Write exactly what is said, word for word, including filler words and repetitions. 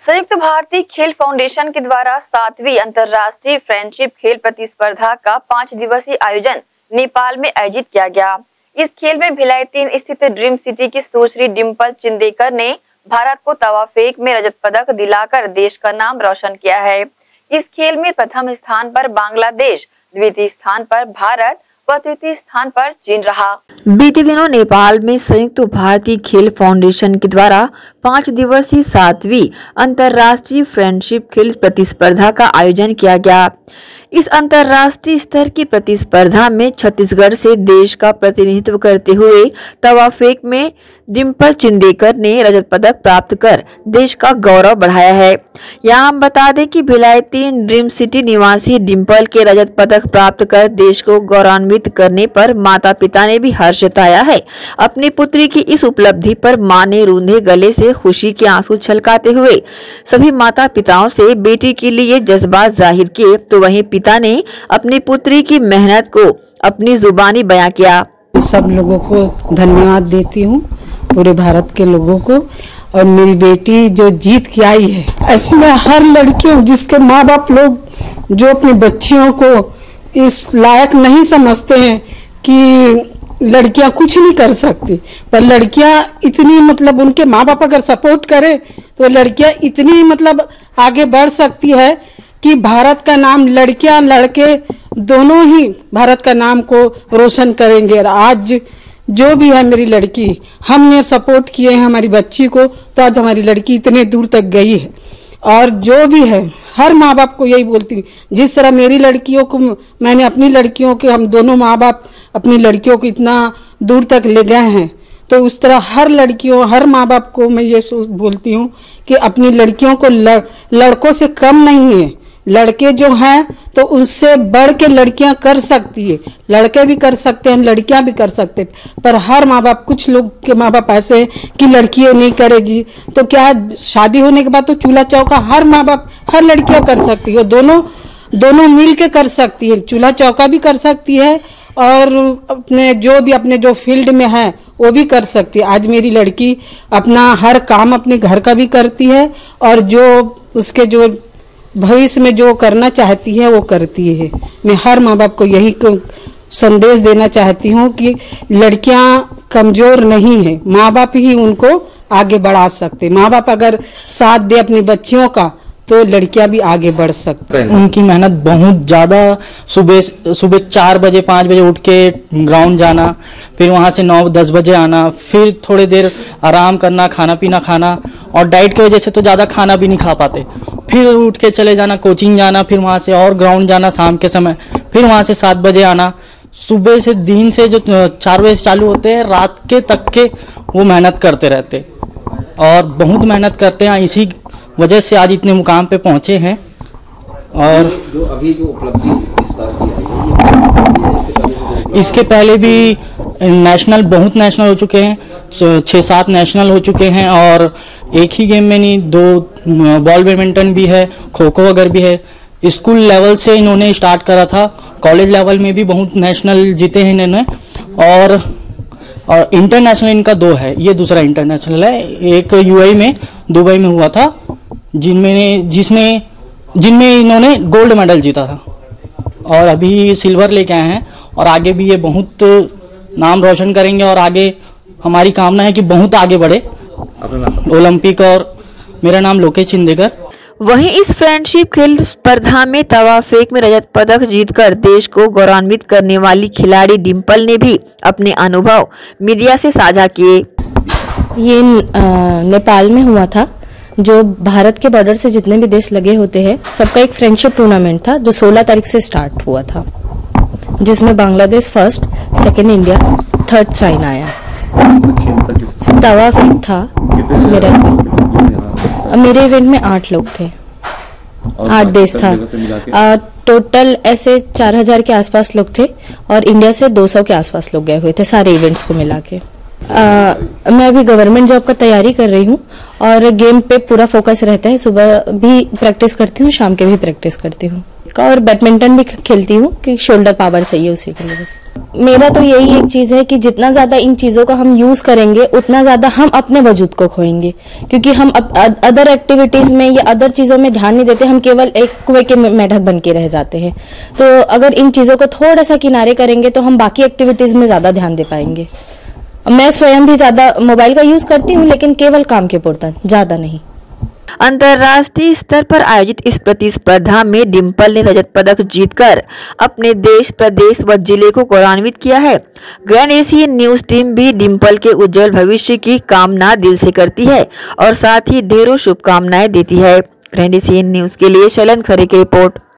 संयुक्त भारतीय खेल फाउंडेशन के द्वारा सातवीं अंतर्राष्ट्रीय फ्रेंडशिप खेल प्रतिस्पर्धा का पाँच दिवसीय आयोजन नेपाल में आयोजित किया गया। इस खेल में भिलाई तीन स्थित ड्रीम सिटी की सुश्री डिम्पल चिंदेकर ने भारत को तवा फेंक में रजत पदक दिलाकर देश का नाम रोशन किया है। इस खेल में प्रथम स्थान पर बांग्लादेश, द्वितीय स्थान पर भारत व तृतीय स्थान पर चीन रहा। बीते दिनों नेपाल में संयुक्त भारतीय खेल फाउंडेशन के द्वारा पाँच दिवसीय सातवीं अंतर्राष्ट्रीय फ्रेंडशिप खेल प्रतिस्पर्धा का आयोजन किया गया। इस अंतर्राष्ट्रीय स्तर की प्रतिस्पर्धा में छत्तीसगढ़ से देश का प्रतिनिधित्व करते हुए तवा फेंक में डिम्पल चिंदेकर ने रजत पदक प्राप्त कर देश का गौरव बढ़ाया है। यहाँ हम बता दें कि भिलाई तीन ड्रीम सिटी निवासी डिम्पल के रजत पदक प्राप्त कर देश को गौरवान्वित करने पर माता पिता ने भी हर्ष जताया है। अपनी पुत्री की इस उपलब्धि पर मां ने रूंधे गले से खुशी के आंसू छलकाते हुए सभी माता पिताओं से बेटी के लिए जज्बात जाहिर किए, तो वहीं पिता ने अपनी पुत्री की मेहनत को अपनी जुबानी बयां किया। सब लोगों को धन्यवाद देती हूँ, पूरे भारत के लोगों को, और मेरी बेटी जो जीत के आई है। ऐसे में हर लड़कियों जिसके माँ बाप लोग जो अपनी बच्चियों को इस लायक नहीं समझते हैं कि लड़कियां कुछ नहीं कर सकती, पर लड़कियां इतनी मतलब उनके माँ बाप अगर सपोर्ट करें तो लड़कियां इतनी मतलब आगे बढ़ सकती है कि भारत का नाम, लड़कियां लड़के दोनों ही भारत का नाम को रोशन करेंगे। और आज जो भी है मेरी लड़की, हमने सपोर्ट किए हैं हमारी बच्ची को, तो आज हमारी लड़की इतने दूर तक गई है। और जो भी है हर माँ बाप को यही बोलती हूँ, जिस तरह मेरी लड़कियों को मैंने अपनी लड़कियों के, हम दोनों माँ बाप अपनी लड़कियों को इतना दूर तक ले गए हैं, तो उस तरह हर लड़कियों हर माँ बाप को मैं ये बोलती हूँ कि अपनी लड़कियों को लड़, लड़कों से कम नहीं है। लड़के जो हैं तो उससे बढ़ के लड़कियां कर सकती है, लड़के भी कर सकते हैं, लड़कियां भी कर सकते हैं, पर हर माँ बाप, कुछ लोग के माँ बाप ऐसे हैं कि लड़कियां नहीं करेगी, तो क्या शादी होने के बाद तो चूल्हा चौका हर माँ बाप, हर लड़कियां कर सकती है, दोनों दोनों मिल के कर सकती है, चूल्हा चौका भी कर सकती है और अपने जो भी अपने जो फील्ड में है वो भी कर सकती है। आज मेरी लड़की अपना हर काम अपने घर का भी करती है और जो उसके जो भविष्य में जो करना चाहती है वो करती है। मैं हर माँ बाप को यही संदेश देना चाहती हूँ कि लड़कियाँ कमजोर नहीं है, माँ बाप ही उनको आगे बढ़ा सकते। माँ बाप अगर साथ दे अपनी बच्चियों का तो लड़कियां भी आगे बढ़ सकती हैं। उनकी मेहनत बहुत ज़्यादा, सुबह सुबह चार बजे पाँच बजे उठ के ग्राउंड जाना, फिर वहाँ से नौ दस बजे आना, फिर थोड़ी देर आराम करना, खाना पीना खाना, और डाइट की वजह से तो ज़्यादा खाना भी नहीं खा पाते, फिर उठ के चले जाना कोचिंग जाना, फिर वहाँ से और ग्राउंड जाना शाम के समय, फिर वहाँ से सात बजे आना। सुबह से दिन से जो चार बजे चालू होते हैं रात के तक के वो मेहनत करते रहते और बहुत मेहनत करते हैं, इसी वजह से आज इतने मुकाम पे पहुंचे हैं। और जो अभी जो उपलब्धि इस बार की आई है, इसके पहले इसके पहले भी नेशनल, बहुत नेशनल हो चुके हैं, छः सात नेशनल हो चुके हैं, और एक ही गेम में नहीं, दो बॉल बैडमिंटन भी है, खो खो वगैरह भी है। स्कूल लेवल से इन्होंने स्टार्ट करा था, कॉलेज लेवल में भी बहुत नेशनल जीते हैं इन्होंने, और और इंटरनेशनल इनका दो है, ये दूसरा इंटरनेशनल है। एक यूएई में, दुबई में हुआ था, जिनमें जिसमें जिनमें इन्होंने गोल्ड मेडल जीता था, और अभी सिल्वर लेके आए हैं, और आगे भी ये बहुत नाम रोशन करेंगे, और आगे हमारी कामना है कि बहुत आगे बढ़े ओलंपिक। और मेरा नाम लोकेश चिंदेकर। वहीं इस फ्रेंडशिप खेल स्पर्धा में तवा फेंक में रजत पदक जीतकर देश को गौरवान्वित करने वाली खिलाड़ी डिम्पल ने भी अपने अनुभव मीडिया से साझा किए। ये नेपाल में हुआ था, जो भारत के बॉर्डर से जितने भी देश लगे होते हैं सबका एक फ्रेंडशिप टूर्नामेंट था, जो सोलह तारीख से स्टार्ट हुआ था, जिसमें Bangladesh first, second India, third China आया। तवा फेंक था मेरा मेरे इवेंट में आठ लोग थे, आठ देश था, आ, टोटल ऐसे चार हजार के आसपास लोग थे, और इंडिया से दो सौ के आसपास लोग गए हुए थे सारे इवेंट्स को मिला के। आ, मैं अभी गवर्नमेंट जॉब का तैयारी कर रही हूँ और गेम पे पूरा फोकस रहता है, सुबह भी प्रैक्टिस करती हूँ, शाम के भी प्रैक्टिस करती हूँ। का, और बैडमिंटन भी खेलती हूँ कि शोल्डर पावर चाहिए उसी के लिए। बस मेरा तो यही एक चीज़ है कि जितना ज़्यादा इन चीज़ों का हम यूज़ करेंगे उतना ज़्यादा हम अपने वजूद को खोएंगे, क्योंकि हम अदर एक्टिविटीज़ में या अदर चीज़ों में ध्यान नहीं देते, हम केवल एक कुएं के मेढक बन के रह जाते हैं। तो अगर इन चीज़ों को थोड़ा सा किनारे करेंगे तो हम बाकी एक्टिविटीज़ में ज़्यादा ध्यान दे पाएंगे। मैं स्वयं भी ज़्यादा मोबाइल का यूज़ करती हूँ, लेकिन केवल काम के पुरता, ज़्यादा नहीं। अंतर्राष्ट्रीय स्तर पर आयोजित इस प्रतिस्पर्धा में डिंपल ने रजत पदक जीतकर अपने देश, प्रदेश व जिले को गौरवान्वित किया है। ग्रैंड एशियन न्यूज टीम भी डिंपल के उज्जवल भविष्य की कामना दिल से करती है और साथ ही ढेरों शुभकामनाएं देती है। ग्रैंड एशियन न्यूज के लिए शैलन खरे की रिपोर्ट।